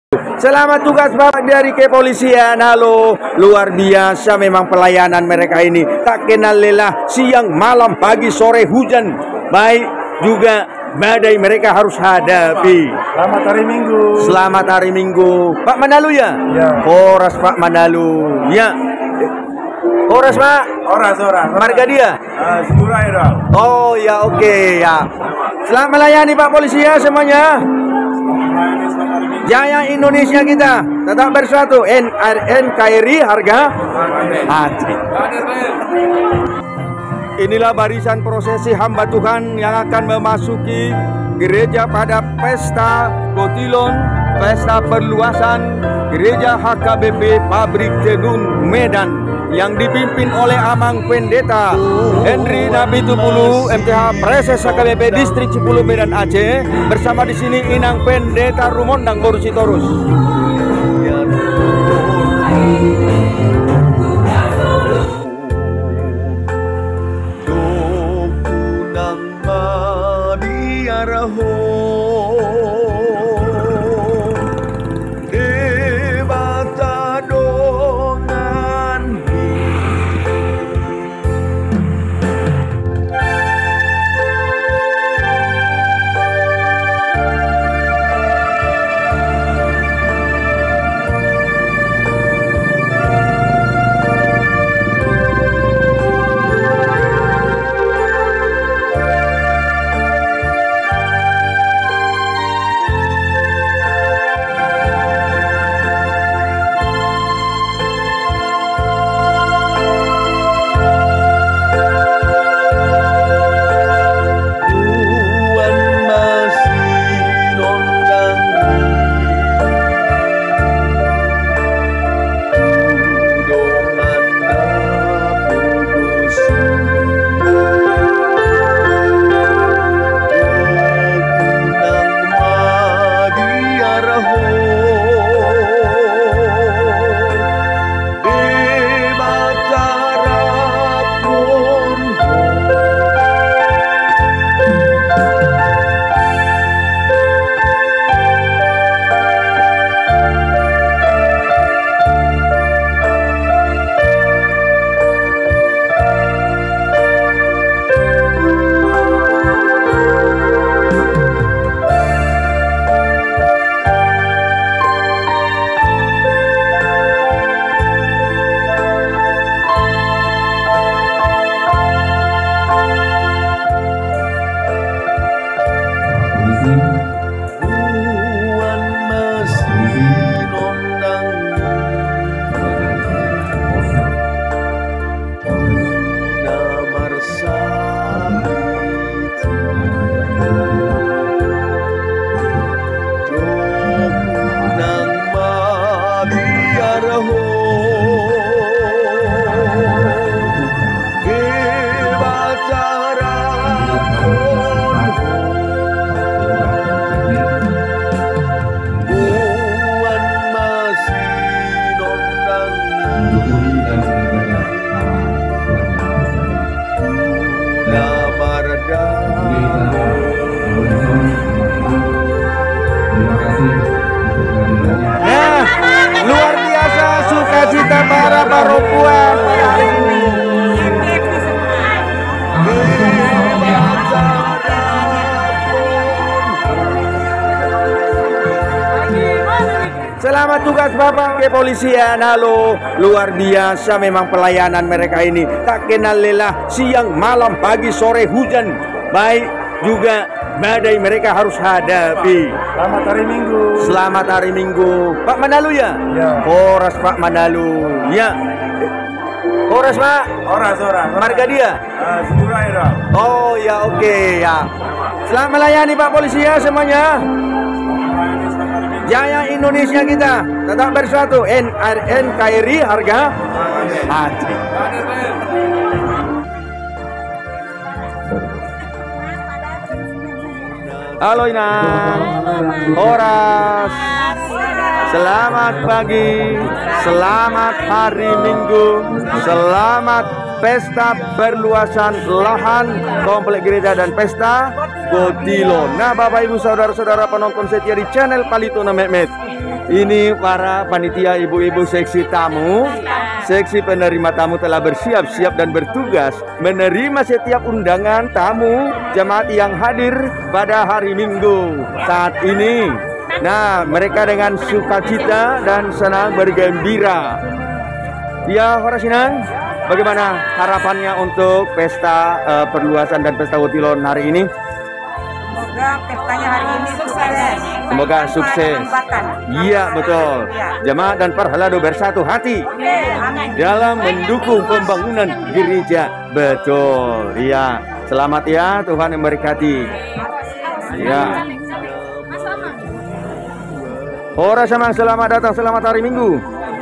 Selamat tugas Bapak dari kepolisian. Halo, luar biasa memang pelayanan mereka ini. Tak kenal lelah, siang, malam, pagi, sore, hujan, baik juga badai mereka harus hadapi. Selamat hari Minggu. Selamat hari Minggu. Pak Manalu ya? Ya. Horas Pak Manalu. Ya. Horas Pak? Horas. Marga dia? Surai dong. Oh ya, oke ya. Selamat melayani Pak polisi ya semuanya. Jaya Indonesia kita tetap bersatu. NKRI harga mati. Inilah barisan prosesi hamba Tuhan yang akan memasuki gereja pada pesta Kotilon, pesta perluasan gereja HKBP Pabrik Tenun Medan yang dipimpin oleh Amang Pendeta Henry Nabi Tupulu MTH Preses HKBP Distrik 10 Medan Aceh, bersama di sini Inang Pendeta Rumondang Borusitorus. Luar biasa sukacita para perempuan pada hari ini. Selamat tugas Bapak kepolisian. Halo, luar biasa memang pelayanan mereka ini. Tak kenal lelah, siang, malam, pagi, sore, hujan, baik juga badai mereka harus hadapi. Selamat hari Minggu. Selamat hari Minggu. Pak Manalu ya? Ya. Horas Pak Manalu. Ya. Horas Pak? Horas. Marga dia? Surai dong. Oh ya, oke ya. Selamat melayani Pak polisi ya semuanya. Jaya Indonesia kita tetap bersatu. NKRI harga mati. Halo Inang. Horas. Selamat pagi. Selamat hari Minggu. Selamat pesta perluasan lahan komplek gereja dan pesta Kotilon. Nah, Bapak Ibu saudara-saudara penonton setia di channel Palituna Mehmet, Ini para panitia ibu-ibu seksi tamu. Seksi penerima tamu telah bersiap-siap dan bertugas menerima setiap undangan tamu jemaat yang hadir pada hari Minggu saat ini. Nah, mereka dengan sukacita dan senang bergembira. Ya, Horas Inang, bagaimana harapannya untuk pesta perluasan dan pesta Kotilon hari ini? Semoga pestanya hari ini sukses. Semoga sukses. Iya, betul. Jemaat dan Parhalado bersatu hati dalam mendukung pembangunan gereja. Betul. Iya. Selamat ya, Tuhan memberkati. Iya. Horas Samang, selamat datang, selamat hari Minggu.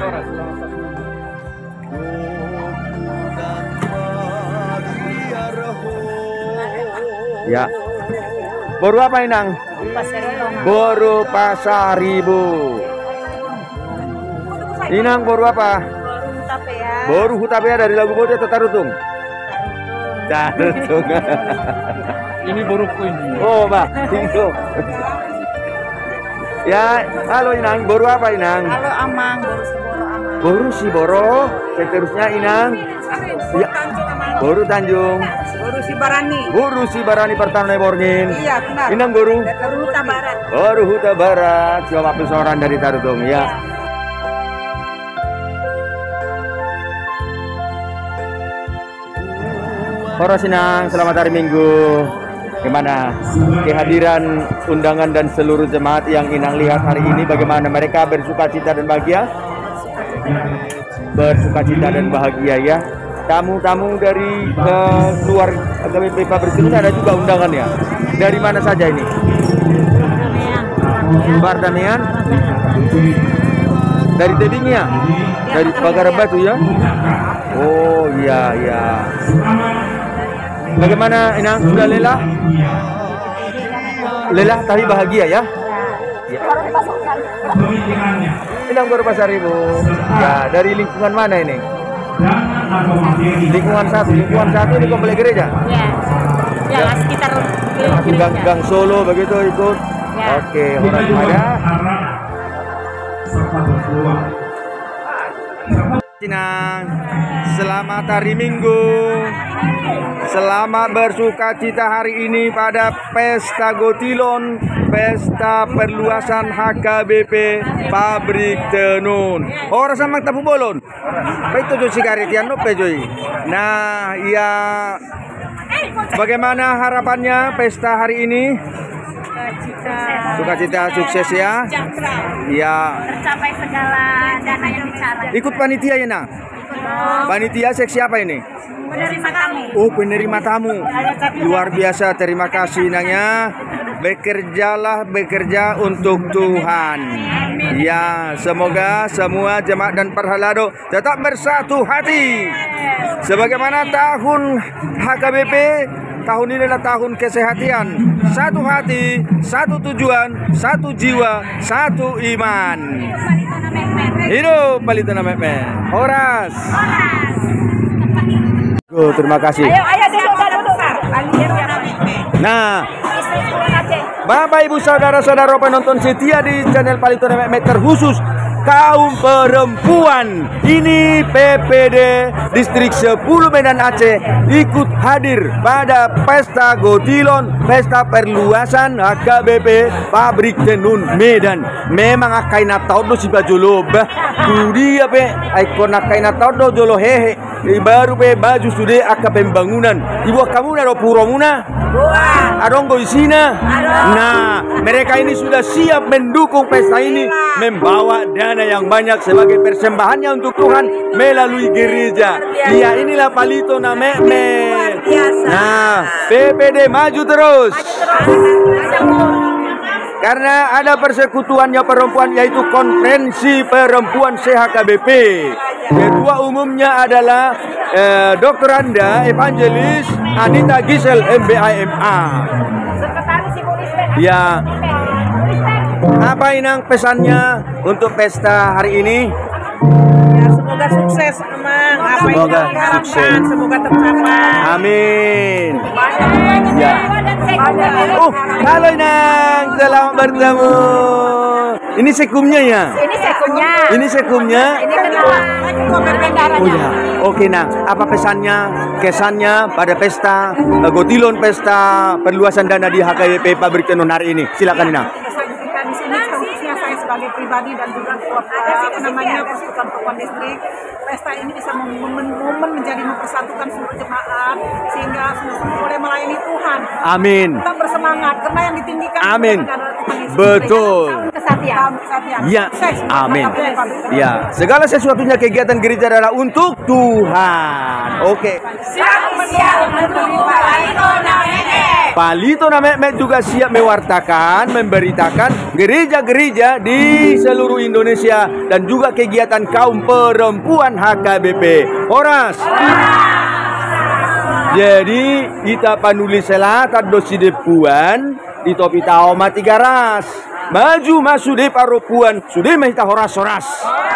Ya. Boru apa Inang? Boru Pasaribu. Inang boru apa? Boru Hutapea dari lagu Bode atau Tarutung? Tarutung. Ini boru kuin. Oh, Mbak. Itu. Ya, halo Inang, boru apa Inang? Halo Amang, Boru Siboro Amang. Boru Siboro, seterusnya Inang. Ya, boru Tanjung. Boru Sibarani. Boru Sibarani Pertama Borgin. Iya, benar. Inang boru. Boru Huta Barat. Boru Huta Barat, coba pesoran dari Tarutung ya. Horas Inang, selamat hari Minggu. Gimana kehadiran undangan dan seluruh jemaat yang Inang lihat hari ini? Bagaimana mereka bersukacita dan bahagia? Bersukacita dan bahagia ya. Tamu-tamu dari luar GBP Pabrik Tenun ada juga undangan ya. Dari mana saja ini? Bardamian. Dari Tebing ya? Dari Pagar Batu ya? Oh iya iya. Bagaimana Inang, sudah lelah? Lelah tapi bahagia ya? Ya. Inang baru Pasaribu. Ya, dari lingkungan mana ini? Lingkungan satu ini komplek gereja? Ya, sekitar Gang Solo begitu ikut? Ya. Oke, orang ada. Inang, selamat hari Minggu. Selamat bersukacita hari ini pada Pesta Kotilon, Pesta Perluasan HKBP Pabrik Tenun. Orang sama tapu bolon. Betul tuh sigaretian no pejoy. Nah, ya bagaimana harapannya pesta hari ini? Sukacita sukses ya. Iya. Tercapai segala dana yang dicari. Ikut panitia ya, Nah? Panitia seksi apa ini? Penerima tamu. Oh, penerima tamu. Luar biasa, terima kasih Nanya. Bekerja untuk Tuhan. Ya, semoga semua jemaat dan Parhalado tetap bersatu hati. Sebagaimana tahun HKBP, tahun ini adalah tahun kesehatan. Satu hati, satu tujuan, satu jiwa, satu iman. Hidup Palitana Mekme. Horas. Terima kasih. Ayo duduk. Nah, Bapak Ibu saudara-saudara penonton setia di channel Palitana Mekme terkhusus kaum perempuan. Ini PPD Distrik 10 Medan Aceh ikut hadir pada Pesta Kotilon, Pesta Perluasan HKBP Pabrik Tenun Medan. Memang akaina taudo si bajolo bah. Dia pe ikon akaina taudo jolo hehe. Baru pe baju sudah aka pembangunan. Ibu kamu naro puro muna? Adonggo isina. Nah, mereka ini sudah siap mendukung pesta ini, membawa dana yang banyak sebagai persembahannya untuk Tuhan melalui gereja. Ya, inilah Palitana Mekme. Nah, PPD maju terus. Karena ada persekutuannya perempuan, yaitu Konferensi Perempuan CHKBP. Ketua umumnya adalah Dr. Anda Evangelis Anita Gisel MBIMA. Ya. Apa Inang pesannya untuk pesta hari ini? Ya, semoga sukses, Amang. Apa yang Semoga diharapkan, sukses. semoga tercapai. Amin. Ya. Halo Inang, selamat bertemu. Ini sekumnya ya? Ini sekumnya. Ini sekumnya? Ini ketua bendaranya. Oh ya, oke nah, apa pesannya, kesannya pada pesta Gotilon, pesta perluasan dana di HKBP Pabrik Tenun hari ini? Silakan Nina. Pesan kita di sini khususnya saya sebagai pribadi dan juga Persatuan Perempuan Distrik, pesta ini bisa momen menjadi mempersatukan seluruh jemaat sehingga semua boleh melayani Tuhan. Amin. Kita bersemangat karena yang ditinggikan Amin. adalah Tuhan Yesus. Betul. Kesatian. Ya, amin. Ya, segala sesuatunya kegiatan gereja adalah untuk Tuhan. Oke. Siap menerima Palito Nameme. Palito Nameme juga siap mewartakan, memberitakan gereja-gereja di seluruh Indonesia dan juga kegiatan kaum perempuan HKBP. Horas. Jadi kita panulis selatan dosi depuan di topi tao mati garas. Maju masuk de paropuan sudah mehita horas-horas.